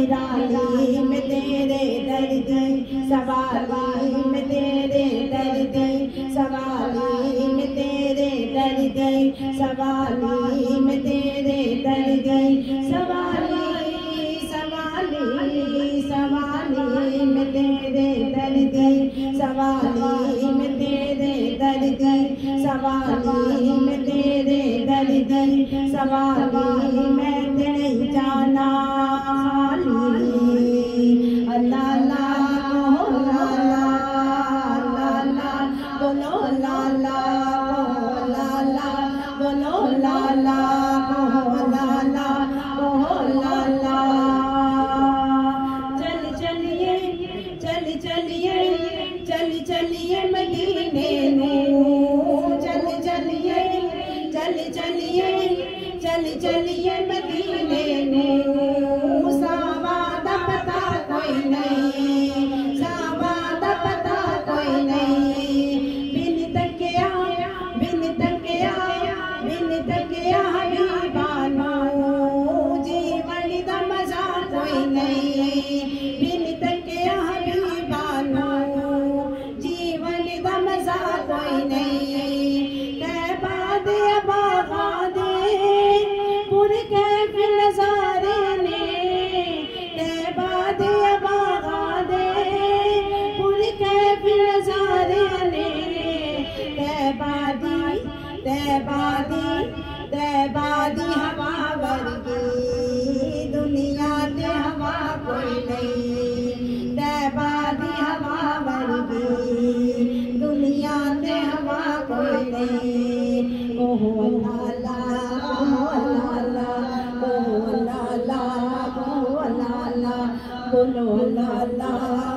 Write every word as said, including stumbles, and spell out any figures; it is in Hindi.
निराली में तेरे दर्द, सवाली में तेरे दर्द, सवाली में तेरे दर्द, सवाली में तेरे दर्द, सवाली सवाली सवाली में तेरे दर्द, सवाली में तेरे दर्द, सवाली में तेरे दर्द, सवाली मैं तेरे जाना अल्लाह ला ला ला ला बोलो ला ला ला ला बोलो ला ला ला ला ला ला। चल चलिए चल चलिए चल चलिए मदीने नूं, चल चलिए चल चलिए चल चलिए मदीने नूं। सावा दा पता कोई नहीं, सावा दा पता कोई नहीं, बिन तकिया बिन तकिया बिन तकिया हबीबा नूं, जीवन दा मजा कोई नहीं, बिन तकिया हबीबा नूं, जीवन दा मजा कोई नहीं। तैबा दे बागा दे पुर कैफ नजारे ने, तैबा दे बागा दे पुर कैफ नजारे ने, तैबा दी तैबा दी तैबा दी हवा वर्गी दुनिया ते हवा कोई नहीं, तैबा दी हवा वर्गी दुनिया ते हवा कोई नहीं। ओहो अल्लाह अल्लाह अल्लाह अल्लाह अल्लाह बोलो अल्लाह अल्लाह